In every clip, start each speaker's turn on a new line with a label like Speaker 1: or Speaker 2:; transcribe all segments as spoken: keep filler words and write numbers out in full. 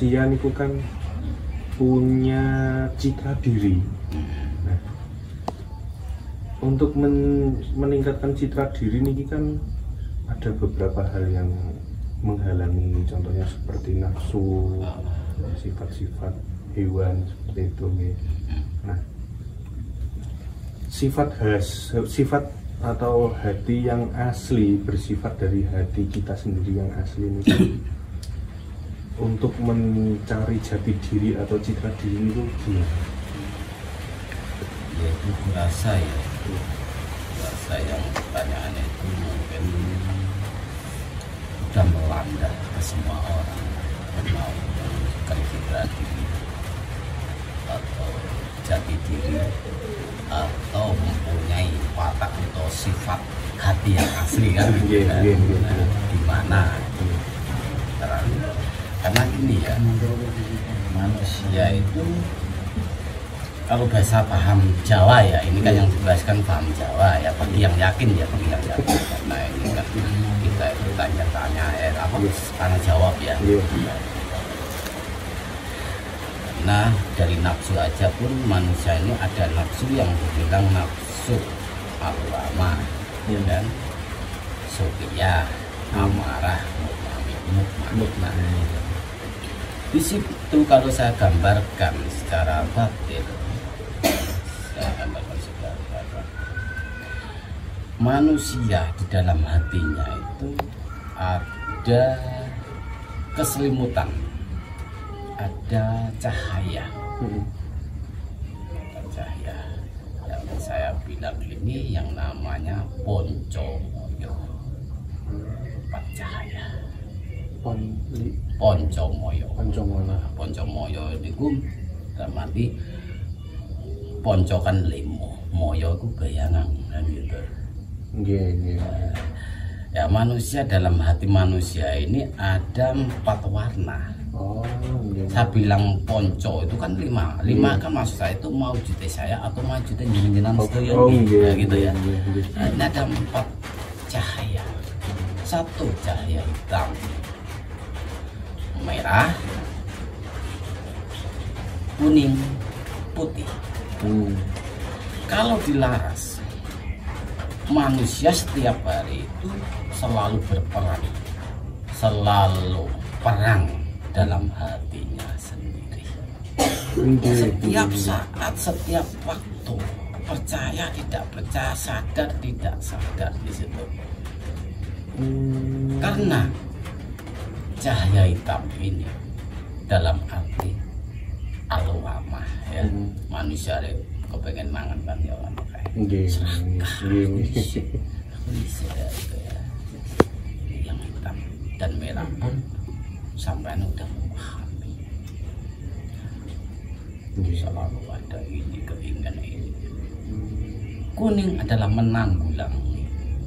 Speaker 1: manusia niku kan punya citra diri. Nah, untuk men meningkatkan citra diri niki kan ada beberapa hal yang menghalangi, contohnya seperti nafsu, sifat-sifat hewan seperti itu. Nah, sifat khas, sifat atau hati yang asli, bersifat dari hati kita sendiri yang asli ini untuk mencari jati diri atau citra diri itu gimana?
Speaker 2: Ya itu kurasa ya, kurasa yang pertanyaan itu mungkin sudah melanda ke semua orang, mau menemukan citra diri atau jati diri atau mempunyai watak atau sifat hati yang asli kan,
Speaker 1: yeah, yeah, yeah, yeah.
Speaker 2: Gimana? Karena ini ya, manusia itu kalau bahasa paham Jawa ya, ini kan yang dijelaskan paham Jawa ya, bagi yang yakin ya, bagi yang yakin. Karena ini kan kita itu tanya-tanya ya, apa tanya jawab ya. Nah, dari nafsu aja pun manusia ini ada nafsu yang dibilang nafsu al-lama, ya kan? Sofia, amarah, mutmain. Di situ kalau saya gambarkan secara batin, saya gambarkan secara batin, manusia di dalam hatinya itu ada keselimutan, ada cahaya, hmm. ada cahaya yang saya bilang ini yang namanya Poncomoyo, empat cahaya.
Speaker 1: Pon,
Speaker 2: Poncomoyo,
Speaker 1: Poncomoyo,
Speaker 2: Poncomoyo itu berarti ponco kan limo, moyo itu bayangan kan gitu.
Speaker 1: Yeah, yeah.
Speaker 2: Ya manusia, dalam hati manusia ini ada empat warna.
Speaker 1: Oh, yeah.
Speaker 2: Saya bilang ponco itu kan lima, lima yeah. Kan maksud saya itu mau juta saya atau mau juta jenengan sedaya
Speaker 1: oh, yeah,
Speaker 2: gitu ya.
Speaker 1: Yeah, yeah.
Speaker 2: Nah, ini ada empat cahaya, satu cahaya hitam, merah, kuning, putih.
Speaker 1: Hmm.
Speaker 2: Kalau dilaras, manusia setiap hari itu selalu berperang, selalu perang dalam hatinya sendiri. Setiap saat, setiap waktu, percaya tidak percaya, sadar tidak sadar di situ.
Speaker 1: Hmm.
Speaker 2: Karena cahaya hitam ini dalam arti al-lama ya, hmm. manusia kepengen mangan kan ya kan
Speaker 1: okay.
Speaker 2: yang hitam dan merah pun sampai udah memahami, okay. Selalu ada ini keinginan ini. Kuning adalah menanggulangi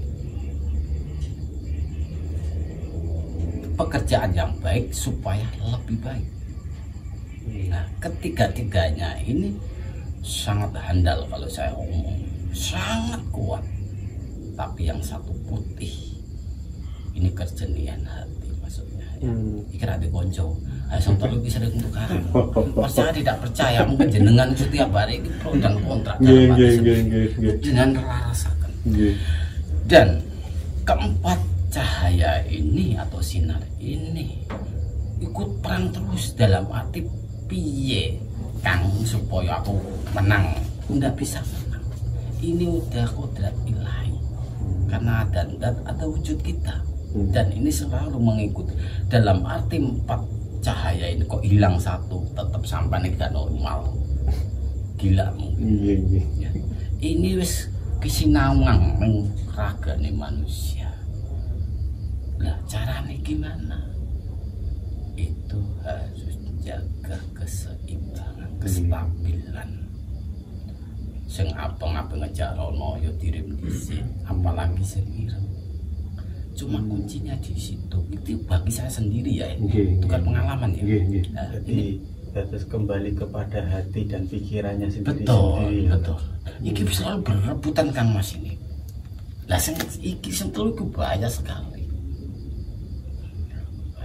Speaker 2: pekerjaan yang baik supaya lebih baik. Nah, ketiga-tiganya ini sangat handal kalau saya ngomong, sangat kuat. Tapi yang satu putih, ini kerjenian hati maksudnya. Hmm. Ikut ada konco, asal terlalu bisa ditentukan. Percaya tidak percaya, mungkin jenengan itu tiap hari ini pro dan kontra dalam hati sendiri. Dengan rasakan. Dan keempat cahaya ini atau sinar ini ikut perang terus dalam arti piye kang supaya aku menang, nggak bisa menang. Ini udah kodrat ilahi karena ada dan ada wujud kita, dan ini selalu mengikut dalam arti empat cahaya ini. Kok hilang satu tetap sampai nih gak normal, gila mungkin. Ini wis kesinawang mengragani manusia. Nah, caranya gimana? Itu harus jaga keseimbangan, kestabilan. Sing abang-abang ngejarono yo dirim dhisik, apalagi sing ireng. Cuma kuncinya di situ. Itu bagi saya sendiri ya.
Speaker 1: Okay,
Speaker 2: itu kan pengalaman ya.
Speaker 1: Okay, okay.
Speaker 3: Nah, jadi harus kembali kepada hati dan pikirannya sendiri.
Speaker 2: Betul,
Speaker 3: sendiri,
Speaker 2: betul. Ya. Iki selalu berebutan Kang Mas ini. Lah sing iki sing telu iku bahaya sekali. Bahaya sekali.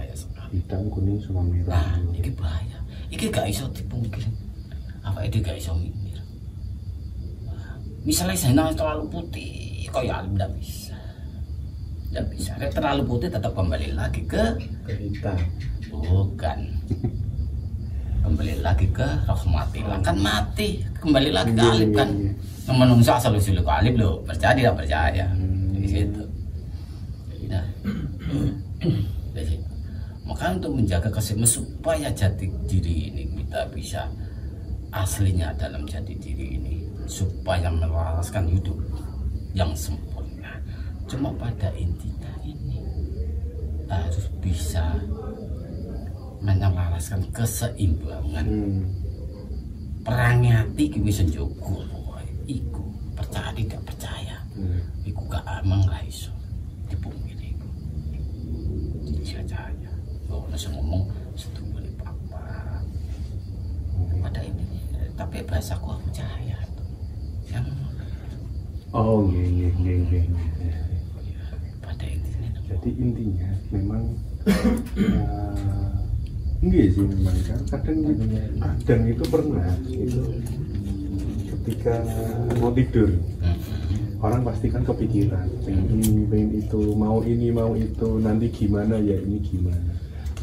Speaker 1: hitam, kuning sama merah.
Speaker 2: Nah, ini bahaya. Ini gak iso dipungkiri. Apa itu gak iso mikir. Misalnya Zainal terlalu putih, kok ya Alim tidak bisa. Tidak bisa. Kalau terlalu putih tetap kembali lagi ke
Speaker 3: ke hitam.
Speaker 2: Bukan. Kembali lagi ke rahmatilah, kan mati. Kembali lagi ke Alim kan. Yang menungsa asal usul ke Alim loh, percaya tidak percaya. Di situ. Nah. Di situ. Maka untuk menjaga keseimbangan supaya jati diri ini kita bisa aslinya dalam jati diri ini, supaya melaraskan hidup yang sempurna. Cuma pada intinya ini harus bisa menyelaraskan keseimbangan. Hmm. Perangi hati iki wis njogo iku, percaya tidak percaya. Hmm. Iku gak amang ra iso dipungkiri. Dijajahnya. Oh, nasi ngomong setunggu di papa. Pada ini, tapi bahasaku aku percaya. Yang
Speaker 1: oh, iya, iya, iya, iya.
Speaker 2: Pada intinya.
Speaker 1: Jadi intinya memang uh, enggak sih memang kan kadang kadang itu pernah itu ketika mau tidur hmm. orang pasti kan kepikiran pengen ini pengen itu, mau ini mau itu, nanti gimana ya ini gimana.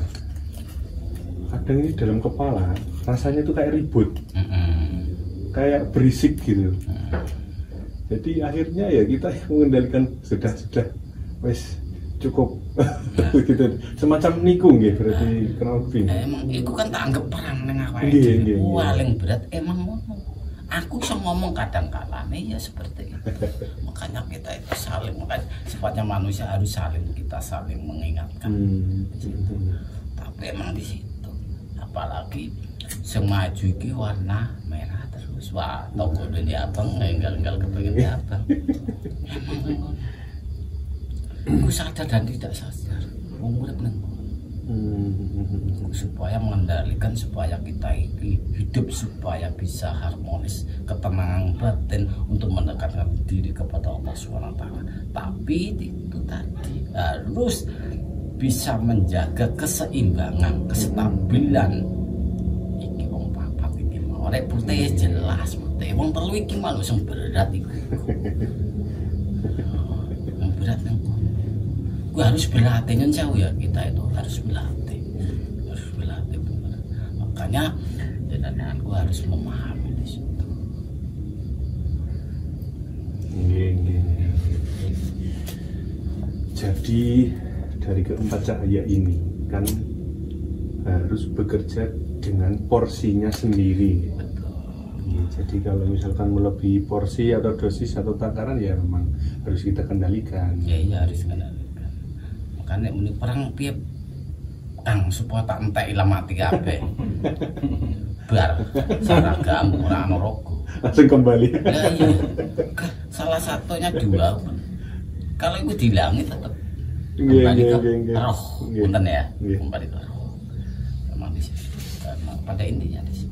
Speaker 1: Kadang ini dalam kepala rasanya tuh kayak ribut hmm. kayak berisik gitu hmm. Jadi akhirnya ya kita yang mengendalikan sudah sudah wes cukup nah. Gitu semacam nikung ya berarti nah. Kenal lebih
Speaker 2: nah, emang itu kan tak anggap perang neng apa itu paling berat emang ngomong aku bisa ngomong kadang-kala nih ya seperti itu. Makanya kita itu saling, makanya sifatnya manusia harus saling, kita saling mengingatkan hmm. Di situ. Tapi emang di situ apalagi semaju iki warna merah terus wah toko dunia abang enggal-enggal kepengen abang emang aku sadar dan tidak sadar umur neng hmm. supaya mengendalikan supaya kita ini hidup supaya bisa harmonis, ketenangan batin untuk mendekatkan diri kepada Allah subhanahu wa taala. Tapi itu tadi harus bisa menjaga keseimbangan, kestabilan. Iki wong papat iki mau rek putih jelas putih wong telu iki malu sing berat iku. Yang berat nang harus berlatih kan jauh ya, kita itu harus berlatih harus berlatih benar. Makanya dan aku harus memahami di situ.
Speaker 1: Jadi dari keempat cahaya ini kan harus bekerja dengan porsinya sendiri.
Speaker 2: Betul.
Speaker 1: Ya, jadi kalau misalkan melebihi porsi atau dosis atau takaran ya memang harus kita kendalikan.
Speaker 2: Ya iya harus kendalikan. Makanya muni perang piye Kang supaya tak entek ilang mati kabeh. Bar seragam ora ana rogo.
Speaker 1: Langsung kembali.
Speaker 2: Lah iya. Salah satunya dua. Kalau itu dihilangi tetap kembali ke roh. Punten ya. Kembali ke roh. Memang di situ. Pada intinya di situ.